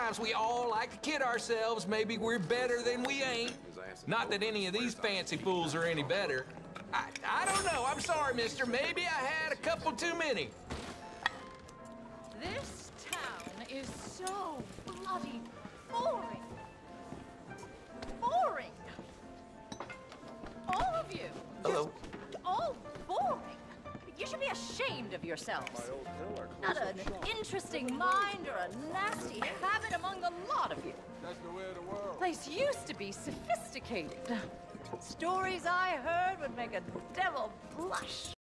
sometimes we all like to kid ourselves maybe we're better than we ain't. Not that any of these fancy fools are any better. I don't know. I'm sorry, mister. Maybe I had a couple too many. This town is so bloody boring. Boring. All of you. Hello. Just all boring. You should be ashamed of yourselves. Not an interesting mind or a nasty habit among the lot of you. That's the way of the world. Place used to be sophisticated. Stories I heard would make a devil blush.